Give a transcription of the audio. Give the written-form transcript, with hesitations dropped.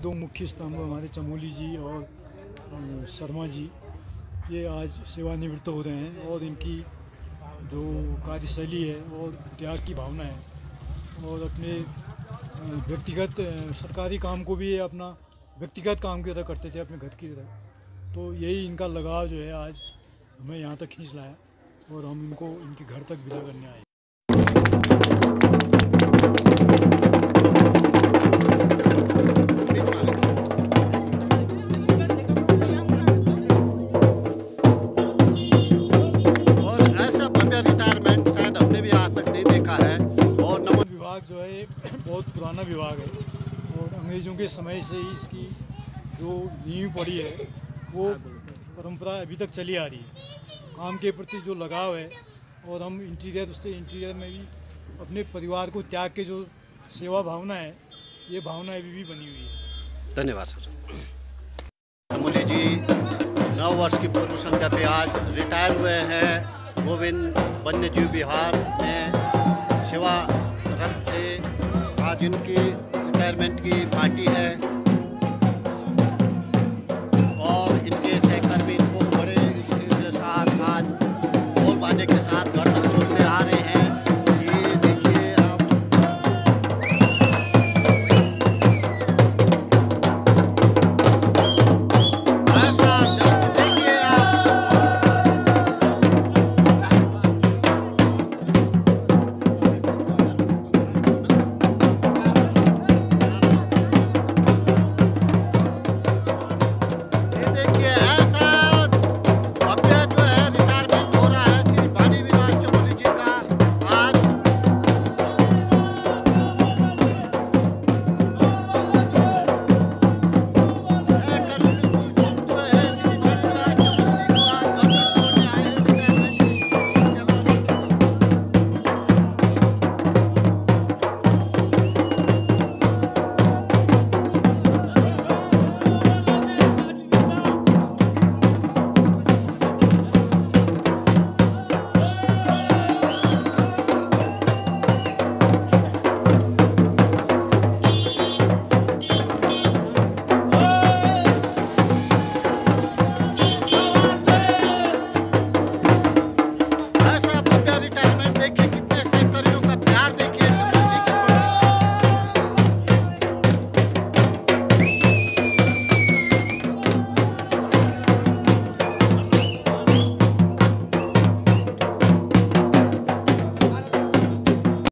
दो मुख्य स्तंभ हमारे चमोली जी और शर्मा जी, ये आज सेवानिवृत्त हो रहे हैं और इनकी जो कार्यशैली है और त्याग की भावना है और अपने व्यक्तिगत सरकारी काम को भी ये अपना व्यक्तिगत काम की तरह करते थे, अपने घर की तरह। तो यही इनका लगाव जो है आज हमें यहाँ तक खींच लाया और हम इनको इनके घर तक विदा करने आए। और ऐसा भव्य रिटायरमेंट शायद हमने भी आज तक नहीं देखा है। और विभाग जो है बहुत पुराना विभाग है और अंग्रेज़ों के समय से ही इसकी जो नींव पड़ी है वो परंपरा अभी तक चली आ रही है। काम के प्रति जो लगाव है और हम इंटीरियर में भी अपने परिवार को त्याग के जो सेवा भावना है, ये भावना अभी भी बनी हुई है। धन्यवाद सर। चमोली जी 9 वर्ष की पूर्व संध्या पे आज रिटायर हुए हैं। गोविंद वन्यजीव विहार में सेवारत थे। आज इनकी रिटायरमेंट की पार्टी है।